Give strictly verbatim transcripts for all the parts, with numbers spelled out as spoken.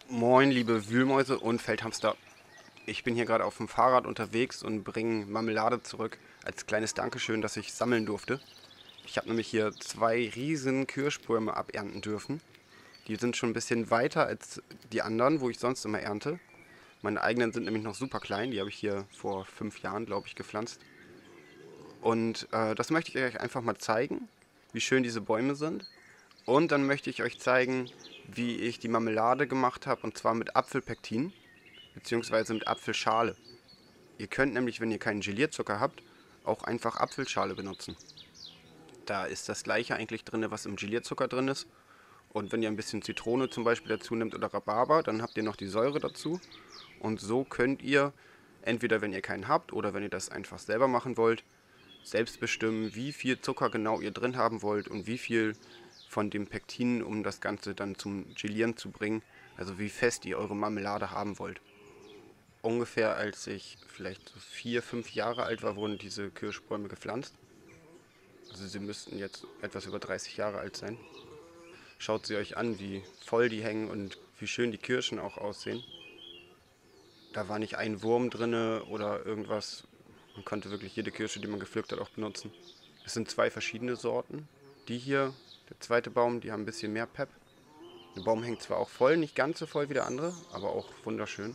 Moin, liebe Wühlmäuse und Feldhamster. Ich bin hier gerade auf dem Fahrrad unterwegs und bringe Marmelade zurück, als kleines Dankeschön, dass ich sammeln durfte. Ich habe nämlich hier zwei riesen Kirschbäume abernten dürfen. Die sind schon ein bisschen weiter als die anderen, wo ich sonst immer ernte. Meine eigenen sind nämlich noch super klein, die habe ich hier vor fünf Jahren, glaube ich, gepflanzt. Und äh, das möchte ich euch einfach mal zeigen, wie schön diese Bäume sind. Und dann möchte ich euch zeigen, wie ich die Marmelade gemacht habe, und zwar mit Apfelpektin bzw. mit Apfelschale. Ihr könnt nämlich, wenn ihr keinen Gelierzucker habt, auch einfach Apfelschale benutzen. Da ist das gleiche eigentlich drin, was im Gelierzucker drin ist. Und wenn ihr ein bisschen Zitrone zum Beispiel dazu nehmt oder Rhabarber, dann habt ihr noch die Säure dazu. Und so könnt ihr, entweder wenn ihr keinen habt oder wenn ihr das einfach selber machen wollt, selbst bestimmen, wie viel Zucker genau ihr drin haben wollt und wie viel von dem Pektin, um das Ganze dann zum Gelieren zu bringen, also wie fest ihr eure Marmelade haben wollt. Ungefähr als ich vielleicht so vier, fünf Jahre alt war, wurden diese Kirschbäume gepflanzt. Also sie müssten jetzt etwas über dreißig Jahre alt sein. Schaut sie euch an, wie voll die hängen und wie schön die Kirschen auch aussehen. Da war nicht ein Wurm drin oder irgendwas. Man konnte wirklich jede Kirsche, die man gepflückt hat, auch benutzen. Es sind zwei verschiedene Sorten. Die hier, der zweite Baum, die haben ein bisschen mehr Pep. Der Baum hängt zwar auch voll, nicht ganz so voll wie der andere, aber auch wunderschön.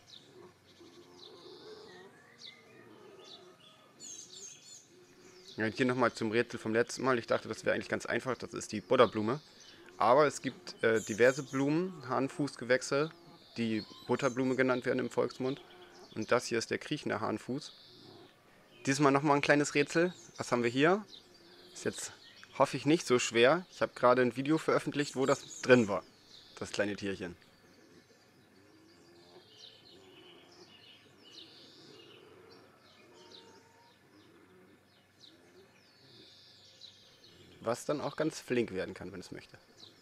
Ja, hier nochmal zum Rätsel vom letzten Mal. Ich dachte, das wäre eigentlich ganz einfach. Das ist die Butterblume. Aber es gibt äh, diverse Blumen, Hahnenfußgewächse, die Butterblume genannt werden im Volksmund. Und das hier ist der kriechende Hahnenfuß. Diesmal nochmal ein kleines Rätsel. Was haben wir hier? Ist jetzt, hoffe ich, nicht so schwer. Ich habe gerade ein Video veröffentlicht, wo das drin war. Das kleine Tierchen. Was dann auch ganz flink werden kann, wenn es möchte.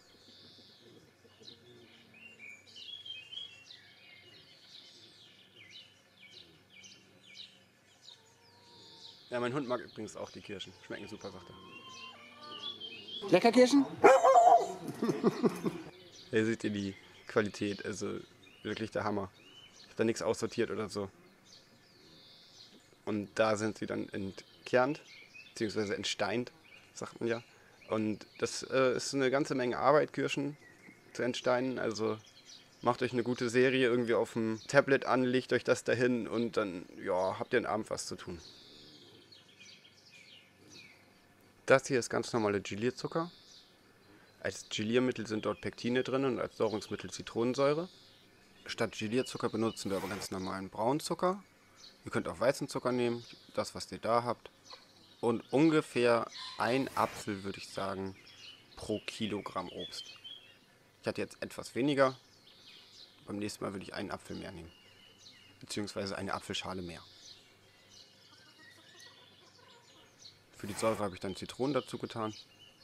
Ja, mein Hund mag übrigens auch die Kirschen. Schmecken super, sagt er. Lecker Kirschen? Hier seht ihr die Qualität, also wirklich der Hammer. Ich habe da nichts aussortiert oder so. Und da sind sie dann entkernt, beziehungsweise entsteint, sagt man ja. Und das äh, ist eine ganze Menge Arbeit, Kirschen zu entsteinen. Also macht euch eine gute Serie irgendwie auf dem Tablet an, legt euch das dahin und dann ja, habt ihr am Abend was zu tun. Das hier ist ganz normale Gelierzucker. Als Geliermittel sind dort Pektine drin und als Säurungsmittel Zitronensäure. Statt Gelierzucker benutzen wir aber ganz normalen Braunzucker. Ihr könnt auch Weizenzucker nehmen, das was ihr da habt. Und ungefähr ein Apfel, würde ich sagen, pro Kilogramm Obst. Ich hatte jetzt etwas weniger. Beim nächsten Mal würde ich einen Apfel mehr nehmen. Beziehungsweise eine Apfelschale mehr. Für die Säure habe ich dann Zitronen dazu getan.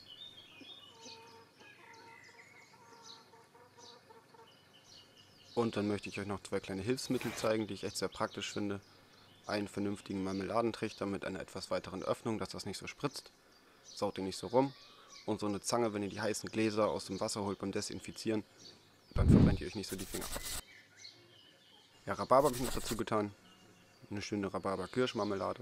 Und dann möchte ich euch noch zwei kleine Hilfsmittel zeigen, die ich echt sehr praktisch finde. Einen vernünftigen Marmeladentrichter mit einer etwas weiteren Öffnung, dass das nicht so spritzt. Saut ihr nicht so rum. Und so eine Zange, wenn ihr die heißen Gläser aus dem Wasser holt beim Desinfizieren, dann verbrennt ihr euch nicht so die Finger. Ja, Rhabarber habe ich noch dazu getan. Eine schöne Rhabarber-Kirschmarmelade.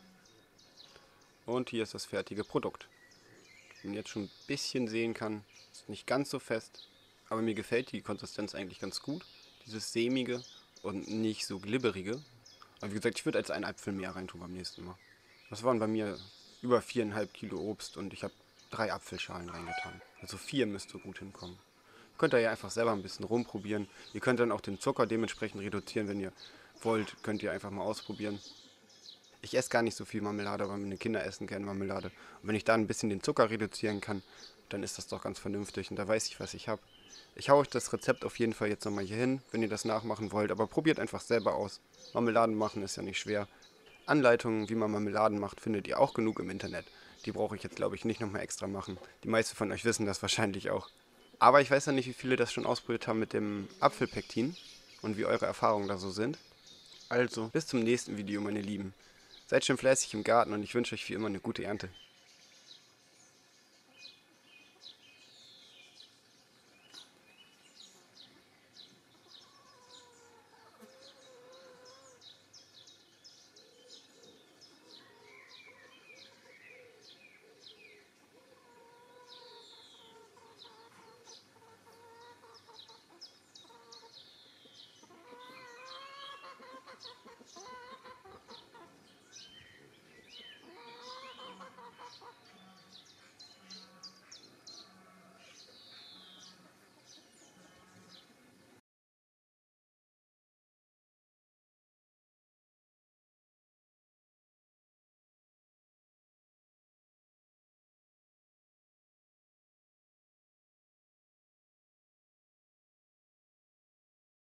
Und hier ist das fertige Produkt. Wie man jetzt schon ein bisschen sehen kann, ist nicht ganz so fest, aber mir gefällt die Konsistenz eigentlich ganz gut. Dieses sämige und nicht so glibberige. Aber wie gesagt, ich würde als einen Apfel mehr reintun beim nächsten Mal. Das waren bei mir über viereinhalb Kilo Obst und ich habe drei Apfelschalen reingetan. Also vier müsste gut hinkommen. Könnt ihr ja einfach selber ein bisschen rumprobieren. Ihr könnt dann auch den Zucker dementsprechend reduzieren, wenn ihr wollt. Könnt ihr einfach mal ausprobieren. Ich esse gar nicht so viel Marmelade, aber meine Kinder essen gerne Marmelade. Und wenn ich da ein bisschen den Zucker reduzieren kann, dann ist das doch ganz vernünftig und da weiß ich, was ich habe. Ich haue euch das Rezept auf jeden Fall jetzt nochmal hier hin, wenn ihr das nachmachen wollt, aber probiert einfach selber aus. Marmeladen machen ist ja nicht schwer. Anleitungen, wie man Marmeladen macht, findet ihr auch genug im Internet. Die brauche ich jetzt, glaube ich, nicht nochmal extra machen. Die meisten von euch wissen das wahrscheinlich auch. Aber ich weiß ja nicht, wie viele das schon ausprobiert haben mit dem Apfelpektin und wie eure Erfahrungen da so sind. Also, bis zum nächsten Video, meine Lieben. Seid schön fleißig im Garten und ich wünsche euch wie immer eine gute Ernte.